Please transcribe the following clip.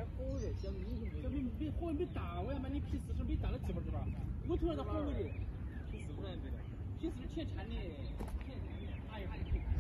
火热，小米没火没大，我要买你 P40没大的值不值吧？我突然到火热的 ，P45来没的。 ，P40钱掺的，哎呀，